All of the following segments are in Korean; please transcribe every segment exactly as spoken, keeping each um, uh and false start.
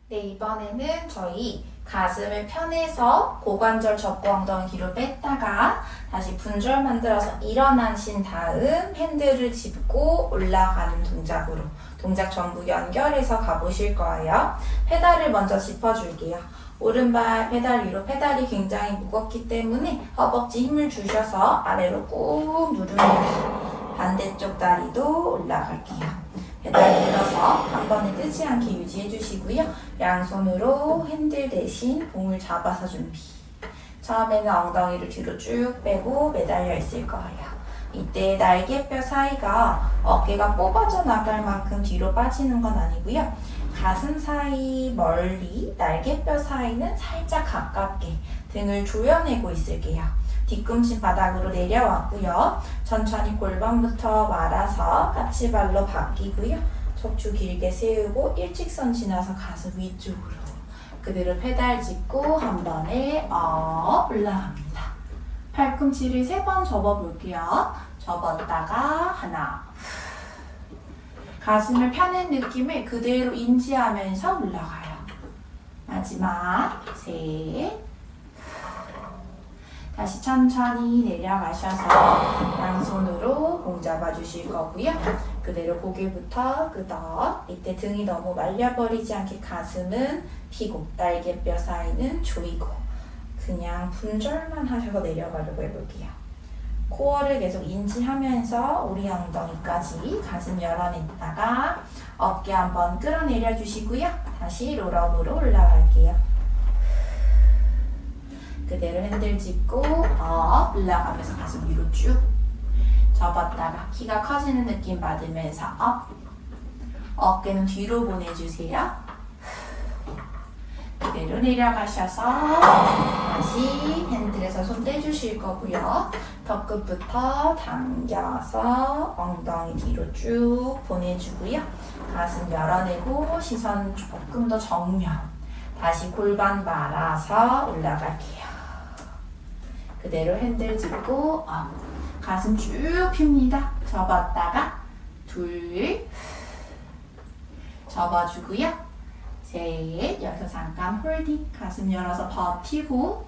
네, 이번에는 저희 가슴을 펴내서 고관절 접고 엉덩이 뒤로 뺐다가 다시 분절 만들어서 일어나신 다음 핸들을 짚고 올라가는 동작으로 동작 전부 연결해서 가보실 거예요. 페달을 먼저 짚어줄게요. 오른발 페달 위로, 페달이 굉장히 무겁기 때문에 허벅지 힘을 주셔서 아래로 꾹 누르면 반대쪽 다리도 올라갈게요. 페달 눌러서 한 번에 뜨지 않게 유지해 주시고요. 양손으로 핸들 대신 봉을 잡아서 준비. 처음에는 엉덩이를 뒤로 쭉 빼고 매달려 있을 거예요. 이때 날개뼈 사이가 어깨가 뽑아져 나갈 만큼 뒤로 빠지는 건 아니고요. 가슴 사이 멀리, 날개뼈 사이는 살짝 가깝게 등을 조여내고 있을게요. 뒤꿈치 바닥으로 내려왔고요. 천천히 골반부터 말아서 까치발로 바뀌고요. 척추 길게 세우고 일직선 지나서 가슴 위쪽으로 그대로 페달 짚고 한 번에 업 올라갑니다. 팔꿈치를 세 번 접어볼게요. 접었다가 하나, 가슴을 펴는 느낌을 그대로 인지하면서 올라가요. 마지막 셋, 다시 천천히 내려가셔서 양손으로 봉 잡아주실 거고요. 그대로 고개부터 끄덕. 이때 등이 너무 말려버리지 않게 가슴은 펴고 날개뼈 사이는 조이고 그냥 분절만 하셔서 내려가려고 해볼게요. 코어를 계속 인지하면서 우리 엉덩이까지 가슴 열어냈다가 어깨 한번 끌어내려 주시고요. 다시 롤업으로 올라갈게요. 그대로 핸들 짚고 업 올라가면서 가슴 위로 쭉 접었다가 키가 커지는 느낌 받으면서 업, 어깨는 뒤로 보내주세요. 그대로 내려가셔서 다시 핸들에서 손 떼주실 거고요. 턱끝부터 당겨서 엉덩이 뒤로 쭉 보내주고요. 가슴 열어내고 시선 조금 더 정면. 다시 골반 말아서 올라갈게요. 그대로 핸들 짚고 업, 가슴 쭉 핍니다. 접었다가 둘, 접어주고요. 셋, 여기서 잠깐 홀딩, 가슴 열어서 버티고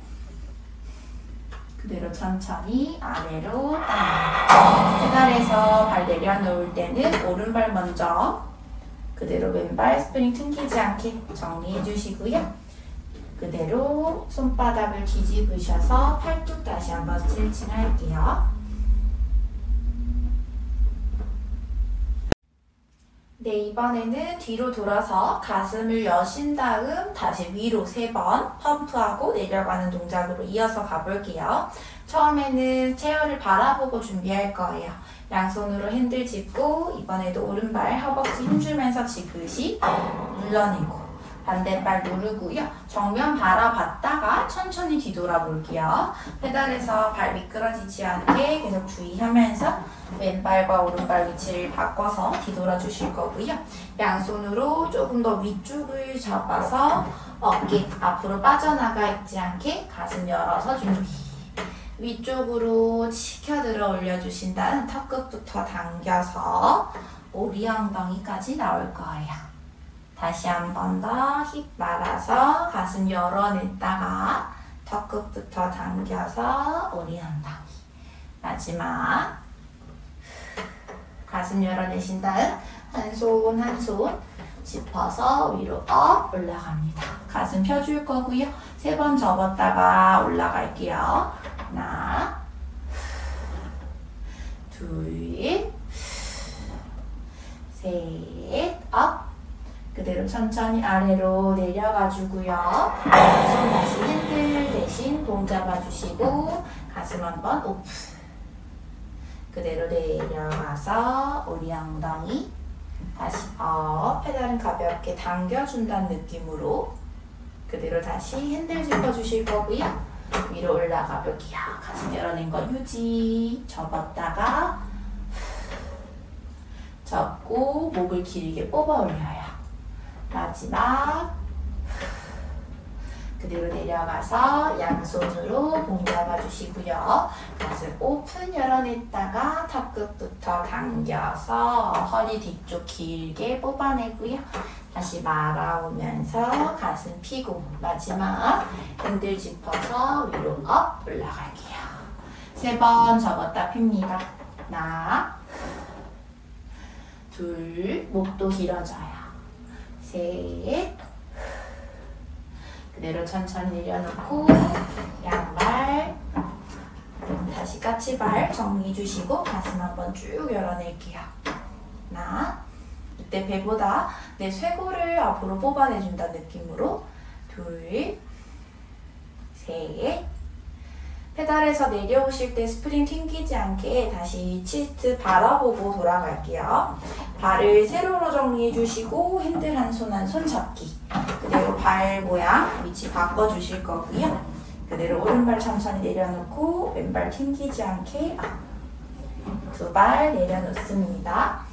그대로 천천히 아래로 땅. 페달에서 발 내려놓을 때는 오른발 먼저 그대로 왼발 스프링 튕기지 않게 정리해 주시고요. 그대로 손바닥을 뒤집으셔서 팔뚝 다시 한번 스트레칭 할게요. 네, 이번에는 뒤로 돌아서 가슴을 여신 다음 다시 위로 세 번 펌프하고 내려가는 동작으로 이어서 가볼게요. 처음에는 체어를 바라보고 준비할 거예요. 양손으로 핸들 짚고 이번에도 오른발 허벅지 힘주면서 지그시 눌러내고 반대발 누르고요. 정면 바라봤다가 천천히 뒤돌아 볼게요. 페달에서 발 미끄러지지 않게 계속 주의하면서 왼발과 오른발 위치를 바꿔서 뒤돌아 주실 거고요. 양손으로 조금 더 위쪽을 잡아서 어깨 앞으로 빠져나가 있지 않게 가슴 열어서 준비. 위쪽으로 치켜 들어 올려주신 다음 턱끝부터 당겨서 오리 엉덩이까지 나올 거예요. 다시 한 번 더 힙 말아서 가슴 열어냈다가 턱끝부터 당겨서 오리 엉덩이. 마지막 가슴 열어내신 다음 한 손 한 손 짚어서 위로 업 올라갑니다. 가슴 펴줄 거고요. 세 번 접었다가 올라갈게요. 하나, 둘, 셋, 업. 그대로 천천히 아래로 내려가주고요. 손 다시 핸들 대신 봉 잡아주시고 가슴 한번 오픈. 그대로 내려가서 우리 엉덩이 다시 업. 페달은 가볍게 당겨준다는 느낌으로 그대로 다시 핸들 짚어주실 거고요. 위로 올라가 볼게요. 가슴 열어낸 거 유지. 접었다가 접고 목을 길게 뽑아 올려요. 마지막 그대로 내려가서 양손으로 목 잡아주시고요. 가슴 오픈 열어냈다가 턱끝부터 당겨서 허리 뒤쪽 길게 뽑아내고요. 다시 말아오면서 가슴 펴고 마지막 핸들 짚어서 위로 업 올라갈게요. 세 번 접었다 핍니다. 하나, 둘, 목도 길어져요. 셋, 그대로 천천히 내려놓고 양발 다시 까치발 정리해 주시고 가슴 한번 쭉 열어낼게요. 하나, 이때 배보다 내 쇄골을 앞으로 뽑아내준다는 느낌으로 둘, 셋, 페달에서 내려오실 때 스프링 튕기지 않게 다시 치스트 바라보고 돌아갈게요. 발을 세로로 정리해 주시고 핸들 한 손 한 손 잡기. 그대로 발 모양 위치 바꿔주실 거고요. 그대로 오른발 천천히 내려놓고 왼발 튕기지 않게 두 발 내려놓습니다.